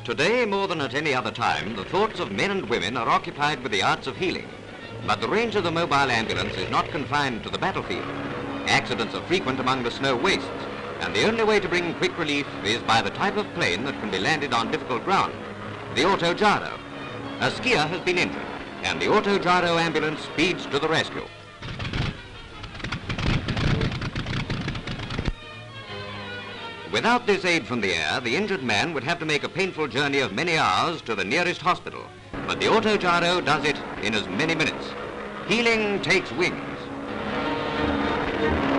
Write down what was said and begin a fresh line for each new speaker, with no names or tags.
Today, more than at any other time, the thoughts of men and women are occupied with the arts of healing. But the range of the mobile ambulance is not confined to the battlefield. Accidents are frequent among the snow wastes, and the only way to bring quick relief is by the type of plane that can be landed on difficult ground, the Autogyro. A skier has been injured, and the Autogyro ambulance speeds to the rescue. Without this aid from the air, the injured man would have to make a painful journey of many hours to the nearest hospital. But the Autogyro does it in as many minutes. Healing takes wings.